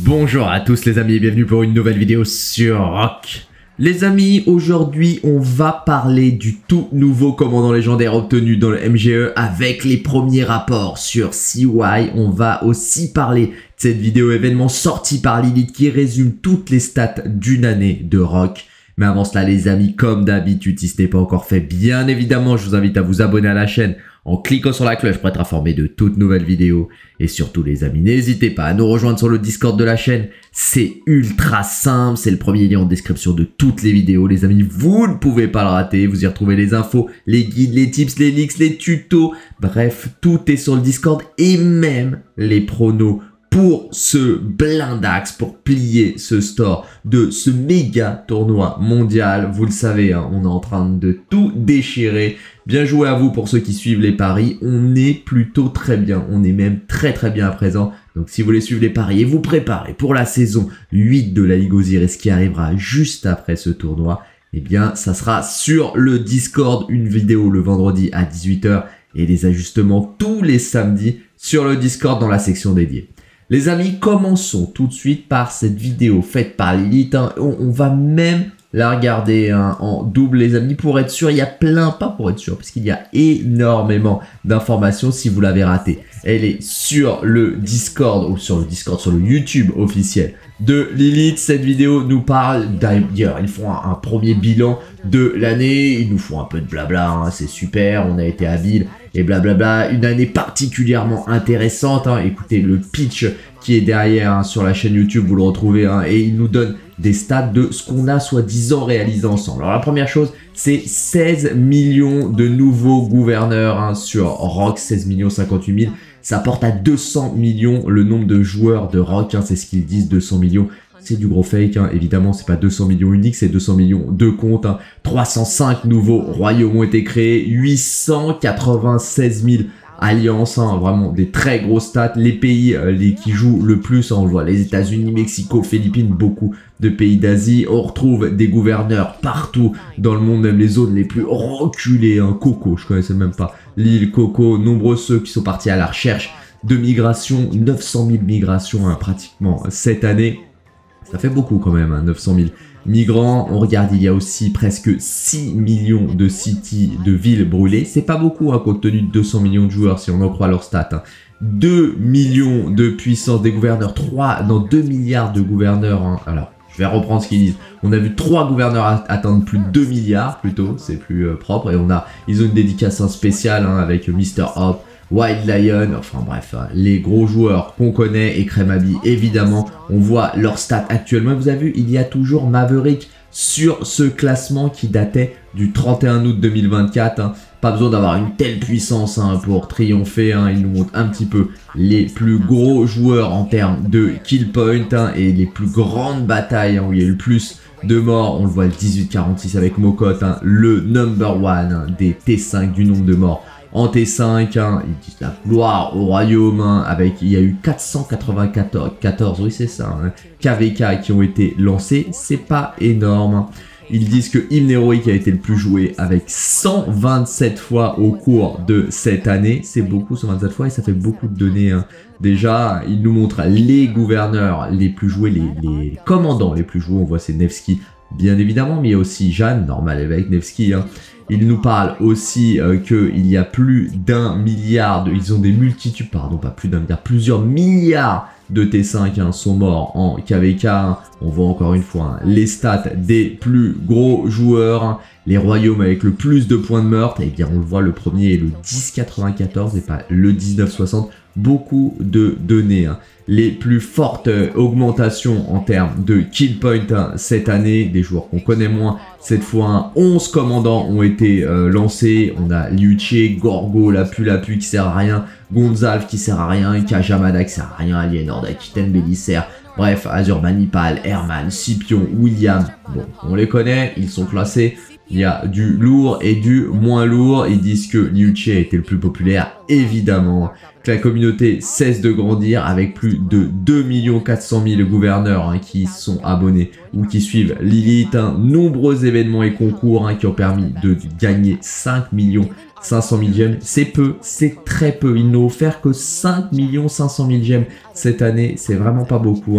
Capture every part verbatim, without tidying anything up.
Bonjour à tous les amis et bienvenue pour une nouvelle vidéo sur Rock. Les amis, aujourd'hui on va parler du tout nouveau commandant légendaire obtenu dans le M G E avec les premiers rapports sur C Y. On va aussi parler de cette vidéo événement sortie par Lilith qui résume toutes les stats d'une année de Rock. Mais avant cela les amis, comme d'habitude, si ce n'est pas encore fait, bien évidemment, je vous invite à vous abonner à la chaîne en cliquant sur la cloche pour être informé de toutes nouvelles vidéos. Et surtout les amis, n'hésitez pas à nous rejoindre sur le Discord de la chaîne. C'est ultra simple, c'est le premier lien en description de toutes les vidéos. Les amis, vous ne pouvez pas le rater, vous y retrouvez les infos, les guides, les tips, les leaks, les tutos. Bref, tout est sur le Discord et même les pronos pour ce blindax, pour plier ce store de ce méga tournoi mondial. Vous le savez, hein, on est en train de tout déchirer. Bien joué à vous pour ceux qui suivent les paris. On est plutôt très bien, on est même très très bien à présent. Donc si vous voulez suivre les paris et vous préparer pour la saison huit de la Ligue Osiris qui arrivera juste après ce tournoi, eh bien ça sera sur le Discord, une vidéo le vendredi à dix-huit heures et les ajustements tous les samedis sur le Discord dans la section dédiée. Les amis, commençons tout de suite par cette vidéo faite par Lilith. Hein. On, on va même la regarder hein, en double, les amis, pour être sûr. Il y a plein, pas pour être sûr, parce qu'il y a énormément d'informations si vous l'avez raté. Elle est sur le Discord, ou sur le Discord, sur le YouTube officiel de Lilith. Cette vidéo nous parle, d'ailleurs, ils font un, un premier bilan de l'année. Ils nous font un peu de blabla, hein, c'est super, on a été habiles. Et blablabla, une année particulièrement intéressante. Hein. Écoutez, le pitch qui est derrière hein, sur la chaîne YouTube, vous le retrouvez. Hein, et il nous donne des stats de ce qu'on a soi-disant réalisé ensemble. Alors la première chose, c'est seize millions de nouveaux gouverneurs hein, sur Rock, seize millions cinquante-huit mille. Ça porte à deux cents millions le nombre de joueurs de Rock. Hein, c'est ce qu'ils disent, deux cents millions. C'est du gros fake, hein. Évidemment, c'est pas deux cents millions uniques, c'est deux cents millions de comptes. Hein. trois cent cinq nouveaux royaumes ont été créés, huit cent quatre-vingt-seize mille alliances, hein. Vraiment des très grosses stats. Les pays euh, les, qui jouent le plus, hein, on le voit, les États-Unis, Mexico, Philippines, beaucoup de pays d'Asie. On retrouve des gouverneurs partout dans le monde, même les zones les plus reculées. Hein. Coco, je connaissais même pas l'île Coco. Nombreux ceux qui sont partis à la recherche de migration, neuf cent mille migrations hein, pratiquement cette année. Ça fait beaucoup quand même, hein, neuf cent mille migrants. On regarde, il y a aussi presque six millions de cities, de villes brûlées. C'est pas beaucoup, hein, compte tenu de deux cents millions de joueurs, si on en croit leurs stats. Hein. deux millions de puissance des gouverneurs, trois, non, deux milliards de gouverneurs. Hein. Alors, je vais reprendre ce qu'ils disent. On a vu trois gouverneurs atteindre plus de deux milliards, plutôt, c'est plus euh, propre. Et on a, ils ont une dédicace hein, spéciale hein, avec Mister Hop, Wild Lion, enfin bref, hein, les gros joueurs qu'on connaît et Kremabi, évidemment, on voit leurs stats actuellement. Vous avez vu, il y a toujours Maverick sur ce classement qui datait du trente et un août deux mille vingt-quatre. Hein. Pas besoin d'avoir une telle puissance hein, pour triompher. Hein. Il nous montre un petit peu les plus gros joueurs en termes de kill point hein, et les plus grandes batailles hein, où il y a eu le plus de morts. On le voit le dix-huit quarante-six avec Mokot, hein, le number one hein, des T cinq du nombre de morts. En T cinq, hein, ils disent la gloire au royaume, hein, avec, il y a eu quatre cent quatre-vingt-quatorze, oui c'est ça, hein, K V K qui ont été lancés, c'est pas énorme. Hein. Ils disent que Hymne héroïque a été le plus joué avec cent vingt-sept fois au cours de cette année. C'est beaucoup, cent vingt-sept fois, et ça fait beaucoup de données. Hein. Déjà, ils nous montrent les gouverneurs les plus joués, les, les commandants les plus joués. On voit c'est Nevsky, bien évidemment, mais il y a aussi Jeanne, normal avec Nevsky. Hein. Il nous parle aussi euh, qu'il y a plus d'un milliard, de, ils ont des multitudes, pardon, pas plus d'un milliard, plusieurs milliards de T cinq hein, sont morts en K V K. Hein. On voit encore une fois hein, les stats des plus gros joueurs, hein. Les royaumes avec le plus de points de meurtre. Et bien on le voit, le premier est le dix quatre-vingt-quatorze et pas le dix-neuf soixante. Beaucoup de données. Hein. Les plus fortes euh, augmentations en termes de kill point hein, cette année, des joueurs qu'on connaît moins. Cette fois, hein, onze commandants ont été euh, lancés. On a Liu Che, Gorgo, Lapu Lapu qui sert à rien, Gonzalve qui sert à rien, Kajamada qui sert à rien, Aliénor d'Aquitaine, Bélisaire. Bref, Azurbanipal, Herman, Scipion, William. Bon, on les connaît, ils sont classés. Il y a du lourd et du moins lourd. Ils disent que Liu Che était le plus populaire, évidemment. Que la communauté cesse de grandir avec plus de deux millions quatre cent mille gouverneurs hein, qui sont abonnés ou qui suivent Lilith. Hein. Nombreux événements et concours hein, qui ont permis de gagner cinq millions cinq cent mille gemmes. C'est peu, c'est très peu. Ils n'ont offert que cinq millions cinq cent mille gemmes cette année. C'est vraiment pas beaucoup. Hein.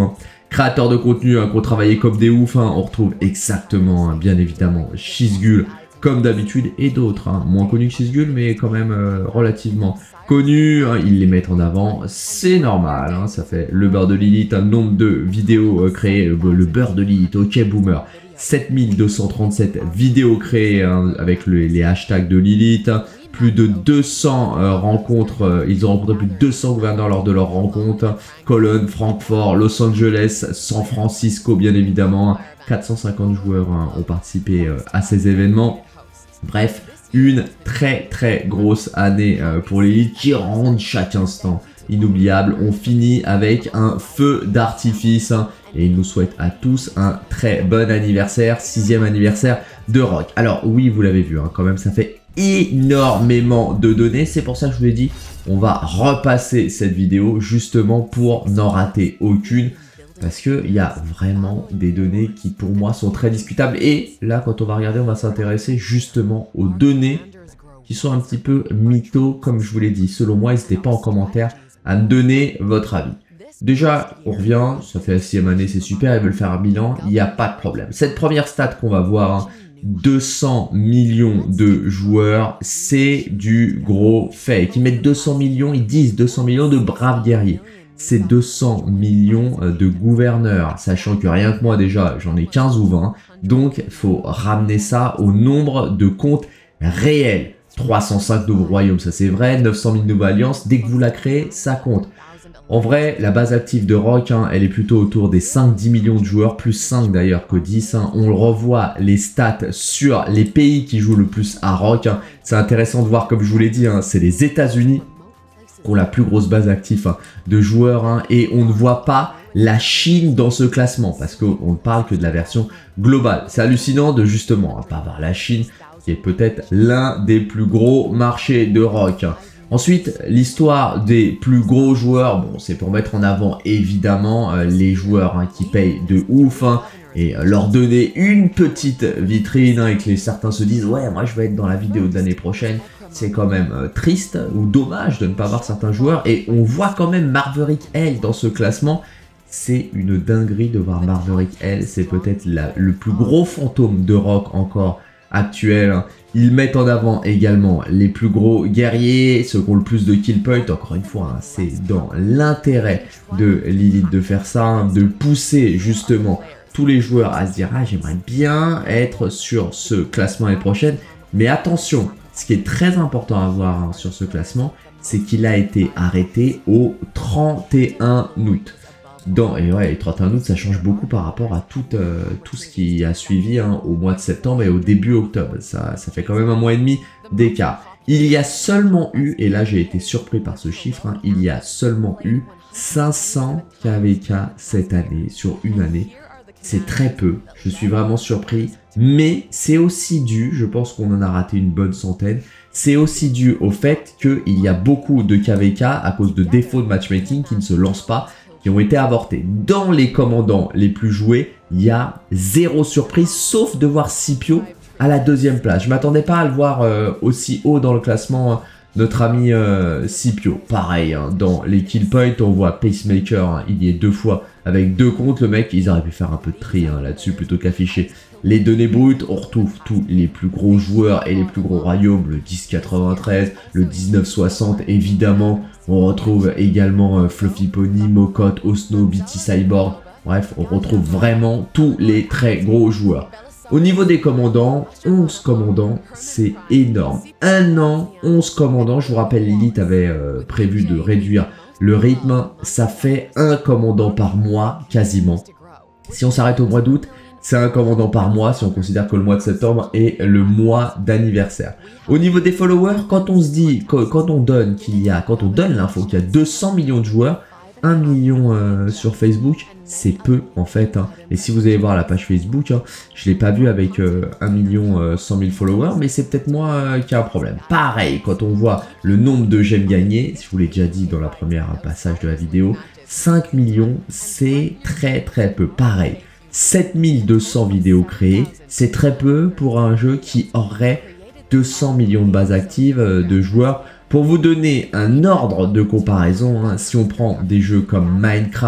créateurs de contenu hein, qui ont travaillé comme des oufs. Hein. On retrouve exactement, hein, bien évidemment, Shizgul comme d'habitude et d'autres. Hein. Moins connus que Shizgul, mais quand même euh, relativement connus. Hein. Ils les mettent en avant, c'est normal. Hein. Ça fait le beurre de Lilith, un nombre de vidéos euh, créées. Le, le beurre de Lilith, ok boomer. sept mille deux cent trente-sept vidéos créées hein, avec le, les hashtags de Lilith. Hein. Plus de deux cents euh, rencontres, euh, ils ont rencontré plus de deux cents gouverneurs lors de leur rencontre. Cologne, Francfort, Los Angeles, San Francisco bien évidemment. quatre cent cinquante joueurs hein, ont participé euh, à ces événements. Bref, une très très grosse année euh, pour l'élite qui rendent chaque instant inoubliable. On finit avec un feu d'artifice hein, et il nous souhaite à tous un très bon anniversaire, sixième anniversaire de Rock. Alors oui, vous l'avez vu, hein, quand même ça fait énormément de données, c'est pour ça que je vous l'ai dit, on va repasser cette vidéo justement pour n'en rater aucune. Parce qu'il y a vraiment des données qui pour moi sont très discutables. Et là, quand on va regarder, on va s'intéresser justement aux données qui sont un petit peu mythos, comme je vous l'ai dit. Selon moi, n'hésitez pas en commentaire à me donner votre avis. Déjà, on revient, ça fait la sixième année, c'est super, ils veulent faire un bilan, il n'y a pas de problème. Cette première stat qu'on va voir, hein, deux cents millions de joueurs, c'est du gros fake. Ils mettent deux cents millions, ils disent deux cents millions de braves guerriers. C'est deux cents millions de gouverneurs, sachant que rien que moi déjà, j'en ai quinze ou vingt. Donc, il faut ramener ça au nombre de comptes réels. trois cent cinq nouveaux royaumes, ça c'est vrai. neuf cent mille nouvelles alliances, dès que vous la créez, ça compte. En vrai, la base active de Rock, hein, elle est plutôt autour des cinq à dix millions de joueurs, plus cinq d'ailleurs que dix. Hein. On revoit les stats sur les pays qui jouent le plus à Rock. Hein. C'est intéressant de voir, comme je vous l'ai dit, hein, c'est les États-Unis qui ont la plus grosse base active hein, de joueurs hein, et on ne voit pas la Chine dans ce classement parce qu'on ne parle que de la version globale. C'est hallucinant de justement hein, pas avoir la Chine qui est peut-être l'un des plus gros marchés de Rock. Hein. Ensuite, l'histoire des plus gros joueurs, bon, c'est pour mettre en avant évidemment euh, les joueurs hein, qui payent de ouf hein, et euh, leur donner une petite vitrine hein, et que les, certains se disent ouais moi je vais être dans la vidéo de l'année prochaine. C'est quand même euh, triste ou dommage de ne pas voir certains joueurs. Et on voit quand même Marverick Hell dans ce classement. C'est une dinguerie de voir Marverick Hell. C'est peut-être le plus gros fantôme de Rock encore actuel. Ils mettent en avant également les plus gros guerriers, ceux qui ont le plus de kill point. Encore une fois, hein, c'est dans l'intérêt de Lilith de faire ça, hein, de pousser justement tous les joueurs à se dire « Ah, j'aimerais bien être sur ce classement l'année prochaine. » Mais attention, ce qui est très important à voir hein, sur ce classement, c'est qu'il a été arrêté au trente et un août. Dans, et ouais, le trente et un août, ça change beaucoup par rapport à tout, euh, tout ce qui a suivi hein, au mois de septembre et au début octobre. Ça, ça fait quand même un mois et demi d'écart. Il y a seulement eu, et là j'ai été surpris par ce chiffre, hein, il y a seulement eu cinq cents K V K cette année, sur une année. C'est très peu, je suis vraiment surpris. Mais c'est aussi dû, je pense qu'on en a raté une bonne centaine, c'est aussi dû au fait qu'il y a beaucoup de K V K à cause de défauts de matchmaking qui ne se lancent pas, qui ont été avortés. Dans les commandants les plus joués, il y a zéro surprise, sauf de voir Scipio à la deuxième place. Je m'attendais pas à le voir euh, aussi haut dans le classement, hein, notre ami euh, Scipio. Pareil, hein, dans les kill points, on voit Pacemaker, hein, il y est deux fois avec deux comptes. Le mec, ils auraient pu faire un peu de tri hein, là-dessus plutôt qu'afficher les données brutes. On retrouve tous les plus gros joueurs et les plus gros royaumes, le dix quatre-vingt-treize, le dix-neuf soixante, évidemment. On retrouve également euh, Fluffy Pony, Mocotte, Osno, B T Cyborg. Bref, on retrouve vraiment tous les très gros joueurs. Au niveau des commandants, onze commandants, c'est énorme. Un an, onze commandants. Je vous rappelle, Lilith avait euh, prévu de réduire le rythme. Ça fait un commandant par mois, quasiment. Si on s'arrête au mois d'août, c'est un commandant par mois, si on considère que le mois de septembre est le mois d'anniversaire. Au niveau des followers, quand on se dit, quand, quand on donne qu'il y a, quand on donne l'info qu'il y a deux cents millions de joueurs, un million euh, sur Facebook, c'est peu en fait. Hein. Et si vous allez voir la page Facebook, hein, je ne l'ai pas vu avec euh, un million cent mille followers, mais c'est peut-être moi euh, qui a un problème. Pareil, quand on voit le nombre de j'aime gagner, je vous l'ai déjà dit dans la première passage de la vidéo, cinq millions, c'est très très peu. Pareil, sept mille deux cents vidéos créées, c'est très peu pour un jeu qui aurait deux cents millions de bases actives euh, de joueurs. Pour vous donner un ordre de comparaison, hein, si on prend des jeux comme Minecraft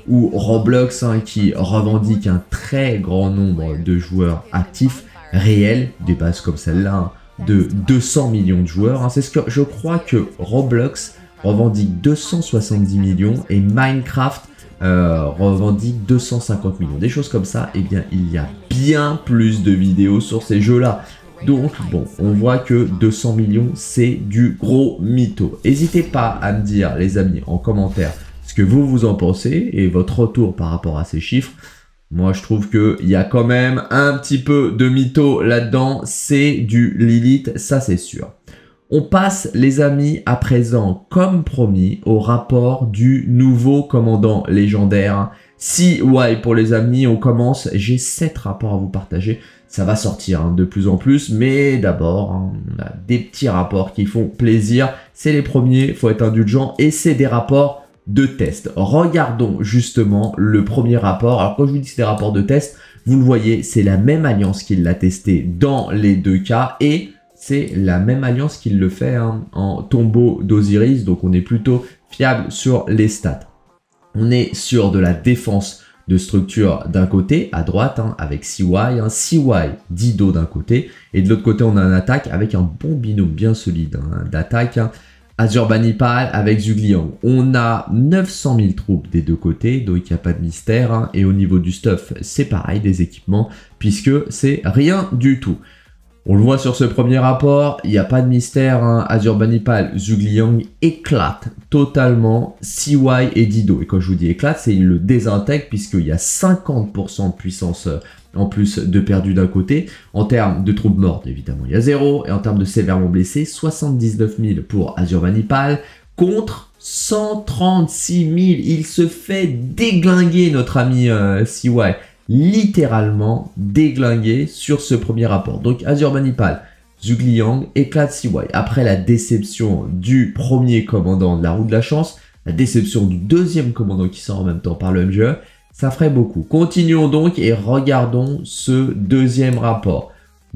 ou Roblox hein, qui revendique un très grand nombre de joueurs actifs réels, des bases comme celle-là, hein, de deux cents millions de joueurs. Hein. C'est ce que je crois que Roblox revendique deux cent soixante-dix millions et Minecraft euh, revendique deux cent cinquante millions. Des choses comme ça, eh bien il y a bien plus de vidéos sur ces jeux-là. Donc bon, on voit que deux cents millions, c'est du gros mytho. N'hésitez pas à me dire, les amis, en commentaire, ce que vous vous en pensez et votre retour par rapport à ces chiffres. Moi, je trouve qu'il y a quand même un petit peu de mytho là-dedans. C'est du Lilith, ça c'est sûr. On passe, les amis, à présent, comme promis, au rapport du nouveau commandant légendaire. C Y pour les amis, on commence. J'ai sept rapports à vous partager. Ça va sortir hein, de plus en plus, mais d'abord, hein, on a des petits rapports qui font plaisir. C'est les premiers, il faut être indulgent, et c'est des rapports de test. Regardons justement le premier rapport. Alors quand je vous dis que c'est des rapports de test, vous le voyez, c'est la même alliance qui l'a testé dans les deux cas, et c'est la même alliance qui le fait hein, en tombeau d'Osiris, donc on est plutôt fiable sur les stats. On est sur de la défense de structure d'un côté, à droite, hein, avec C Y, hein, C Y, Dido d'un côté, et de l'autre côté, on a une attaque avec un bon binôme bien solide hein, d'attaque, hein, Azurbanipal avec Zhugliang. On a neuf cent mille troupes des deux côtés, donc il n'y a pas de mystère, hein, et au niveau du stuff, c'est pareil, des équipements, puisque c'est rien du tout. On le voit sur ce premier rapport, il n'y a pas de mystère, hein, Azurbanipal, Zhugliang éclate totalement C Y et Dido. Et quand je vous dis éclate, c'est il le désintègre puisqu'il y a cinquante pour cent de puissance en plus de perdu d'un côté. En termes de troupes mortes, évidemment, il y a zéro. Et en termes de sévèrement blessés, soixante-dix-neuf mille pour Azurbanipal contre cent trente-six mille. Il se fait déglinguer notre ami euh, C Y. Littéralement déglingué sur ce premier rapport. Donc Azurbanipal, Zhugliang éclate C Y. Après la déception du premier commandant de la roue de la chance, la déception du deuxième commandant qui sort en même temps par le M G E, ça ferait beaucoup. Continuons donc et regardons ce deuxième rapport.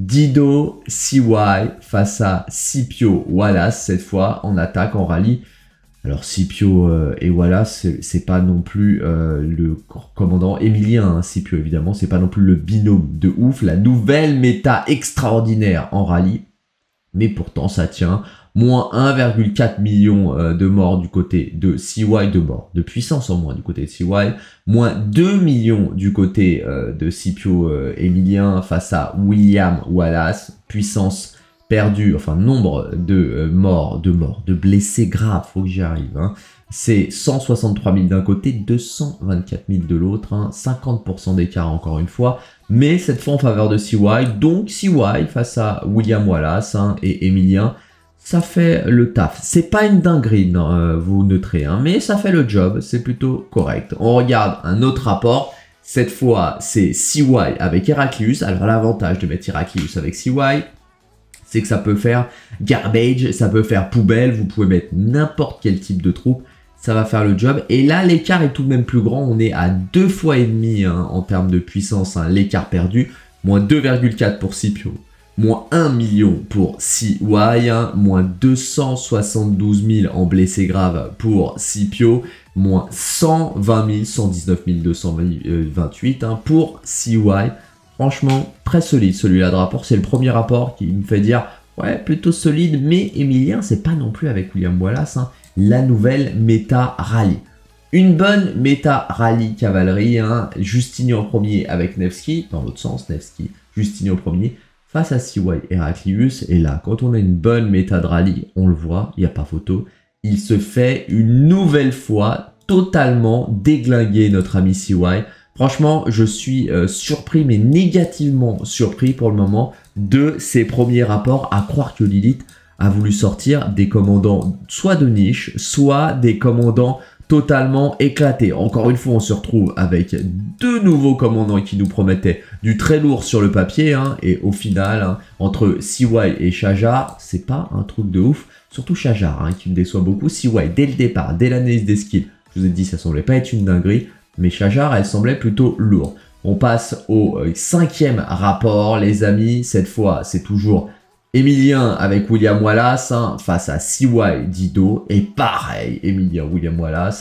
Dido, C Y face à Scipio Wallace, cette fois en attaque, en rallye. Alors Scipio euh, et Wallace, c'est pas non plus euh, le commandant Emilien, hein, Scipio évidemment, c'est pas non plus le binôme de ouf, la nouvelle méta extraordinaire en rallye, mais pourtant ça tient, moins un virgule quatre million euh, de morts du côté de C Y, de morts, de puissance en moins du côté de C Y, moins deux millions du côté euh, de Scipio euh, Emilien face à William Wallace, puissance perdu, enfin nombre de euh, morts, de morts, de blessés graves, faut que j'y arrive. Hein. C'est cent soixante-trois mille d'un côté, deux cent vingt-quatre mille de l'autre, hein, cinquante pour cent d'écart encore une fois, mais cette fois en faveur de C Y, donc C Y face à William Wallace hein, et Emilien, ça fait le taf. C'est pas une dinguerie, non, euh, vous noterez, hein, mais ça fait le job, c'est plutôt correct. On regarde un autre rapport, cette fois c'est C Y avec Heraclius, alors l'avantage de mettre Heraclius avec C Y, c'est que ça peut faire garbage, ça peut faire poubelle, vous pouvez mettre n'importe quel type de troupe, ça va faire le job. Et là, l'écart est tout de même plus grand, on est à deux fois et demi hein, en termes de puissance, hein, l'écart perdu, moins deux virgule quatre pour Scipio, moins un million pour C Y, hein, moins deux cent soixante-douze mille en blessés graves pour Scipio, moins cent vingt mille, cent dix-neuf mille deux cent vingt-huit hein, pour C Y. Franchement, très solide celui-là de rapport. C'est le premier rapport qui me fait dire, ouais, plutôt solide, mais Emilien, c'est pas non plus avec William Wallace, hein, la nouvelle méta rallye. Une bonne méta rallye cavalerie, hein, Justini en premier avec Nevsky, dans l'autre sens, Nevsky, Justini en premier, face à C Y Heraclius. Et là, quand on a une bonne méta de rallye, on le voit, il n'y a pas photo, il se fait une nouvelle fois totalement déglinguer notre ami C Y. Franchement, je suis euh, surpris, mais négativement surpris pour le moment de ces premiers rapports, à croire que Lilith a voulu sortir des commandants soit de niche, soit des commandants totalement éclatés. Encore une fois, on se retrouve avec deux nouveaux commandants qui nous promettaient du très lourd sur le papier, hein, et au final, hein, entre C Y et Shajar, c'est pas un truc de ouf, surtout Shajar, hein, qui me déçoit beaucoup. C Y, dès le départ, dès l'analyse des skills, je vous ai dit, ça semblait pas être une dinguerie, mais Shajar, elle semblait plutôt lourde. On passe au euh, cinquième rapport, les amis. Cette fois, c'est toujours Emilien avec William Wallace hein, face à C Y Dido. Et pareil, Emilien, William Wallace. Hein,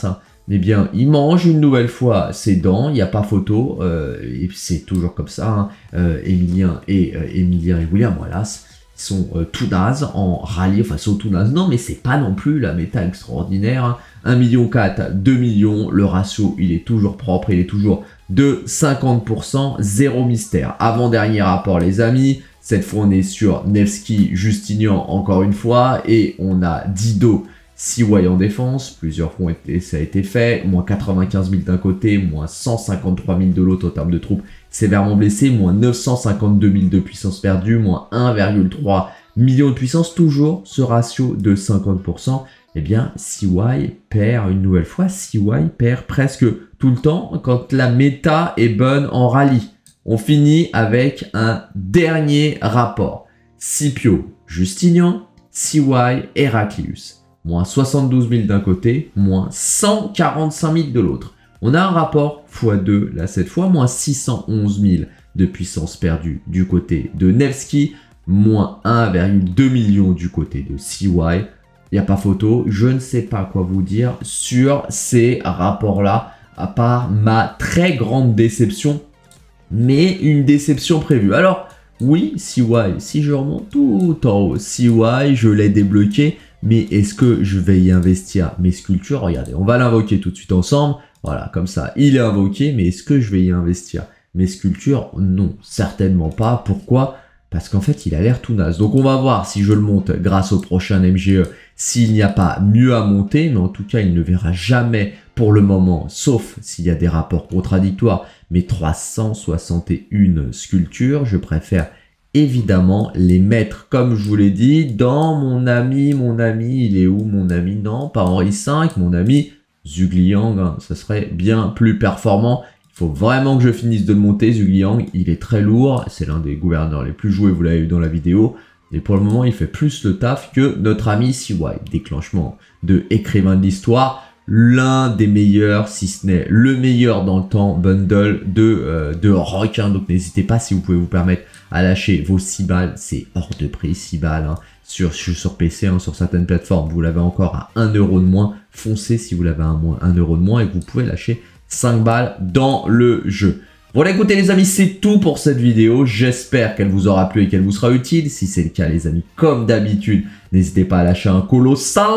eh bien, il mange une nouvelle fois ses dents, il n'y a pas photo, euh, et c'est toujours comme ça, hein. euh, Emilien et euh, Emilien et William Wallace sont euh, tout nazes en rallye, enfin sont tout nazes, non mais c'est pas non plus la méta extraordinaire, hein. un million quatre, deux millions, le ratio il est toujours propre, il est toujours de cinquante pour cent, zéro mystère. Avant-dernier rapport les amis, cette fois on est sur Nevsky, Justignan encore une fois, et on a Dido, C Y en défense, plusieurs fois ça a été fait, moins quatre-vingt-quinze mille d'un côté, moins cent cinquante-trois mille de l'autre en termes de troupes sévèrement blessées, moins neuf cent cinquante-deux mille de puissance perdue, moins un virgule trois million de puissance, toujours ce ratio de cinquante pour cent, eh bien C Y perd une nouvelle fois, C Y perd presque tout le temps quand la méta est bonne en rallye. On finit avec un dernier rapport, Scipio, Justignan, C Y, Heraclius. Moins soixante-douze mille d'un côté, moins cent quarante-cinq mille de l'autre. On a un rapport fois deux, là cette fois, moins six cent onze mille de puissance perdue du côté de Nevsky, moins un virgule deux million du côté de C Y. Il n'y a pas photo, je ne sais pas quoi vous dire sur ces rapports-là, à part ma très grande déception, mais une déception prévue. Alors, oui, C Y, si je remonte tout en haut, C Y, je l'ai débloqué, mais est-ce que je vais y investir mes sculptures? Regardez, on va l'invoquer tout de suite ensemble. Voilà, comme ça, il est invoqué, mais est-ce que je vais y investir mes sculptures? Non, certainement pas. Pourquoi? Parce qu'en fait, il a l'air tout naze. Donc, on va voir si je le monte grâce au prochain M G E, s'il n'y a pas mieux à monter. Mais en tout cas, il ne verra jamais pour le moment, sauf s'il y a des rapports contradictoires, mes trois cent soixante et une sculptures. Je préfère évidemment les mettre, comme je vous l'ai dit, dans mon ami, mon ami, il est où mon ami? Non, pas Henri cinq, mon ami Zhuge-Liang, hein, ça serait bien plus performant. Il faut vraiment que je finisse de le monter, Zhuge-Liang, il est très lourd, c'est l'un des gouverneurs les plus joués, vous l'avez vu dans la vidéo, et pour le moment, il fait plus le taf que notre ami C Y. Déclenchement de écrivain de l'histoire, l'un des meilleurs, si ce n'est le meilleur dans le temps, bundle de, euh, de rock, hein, donc n'hésitez pas si vous pouvez vous permettre à lâcher vos six balles, c'est hors de prix, six balles, hein. Sur, sur P C, hein, sur certaines plateformes, vous l'avez encore à un euro de moins, foncez si vous l'avez à un euro de moins et que vous pouvez lâcher cinq balles dans le jeu. Voilà, écoutez les amis, c'est tout pour cette vidéo, j'espère qu'elle vous aura plu et qu'elle vous sera utile. Si c'est le cas les amis, comme d'habitude, n'hésitez pas à lâcher un colossal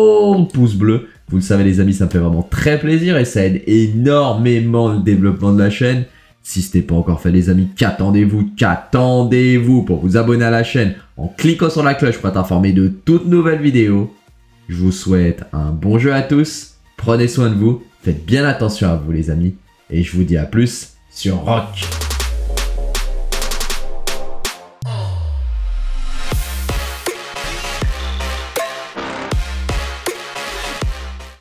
pouce bleu. Vous le savez les amis, ça me fait vraiment très plaisir et ça aide énormément le développement de la chaîne. Si ce n'est pas encore fait les amis, qu'attendez-vous, qu'attendez-vous pour vous abonner à la chaîne en cliquant sur la cloche pour être informé de toutes nouvelles vidéos. Je vous souhaite un bon jeu à tous, prenez soin de vous, faites bien attention à vous les amis et je vous dis à plus sur Rock.